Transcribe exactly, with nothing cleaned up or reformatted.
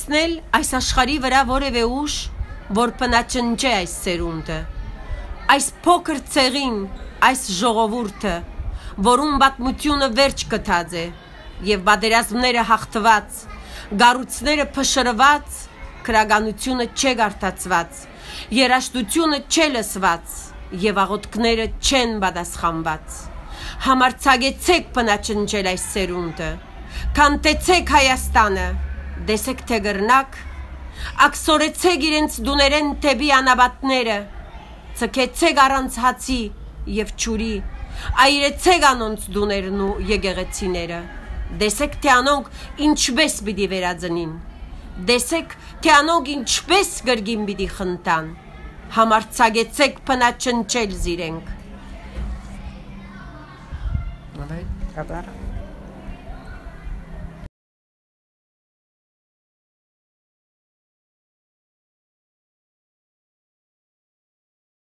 չհասնել այս աշխարհի վրա որևէ ուժ, որ պնաճնջե այս սերունդը, այս փոքր ցեղին, այս ժողովուրդը, որում պատմությունը վերջ գտած է, եւ պատերազմները հաղթված, գառույցները փշրված, քրագանությունը չէ գարտացված, երաշտությունը չէ լսված, եւ աղոթքները չեն պատասխանված։ Համարձակեցեք պնաճնջել այս սերունդը, քանտեցեք Հայաստանը, դեսեք թե գրնակ, աքսորեցեք իրենց դուներեն թեպի անաբատները, ցկեցեք առանց հացի եւ ջուրի, այրեցեք անոնց դուներն ու եկեղեցիները, դեսեք թե անոնք ինչպես պիտի վերածնին, դեսեք թե անոնք ինչպես գրգին պիտի խնդան, համարձակեցեք պնաճնջել զիրենք։ Կատարը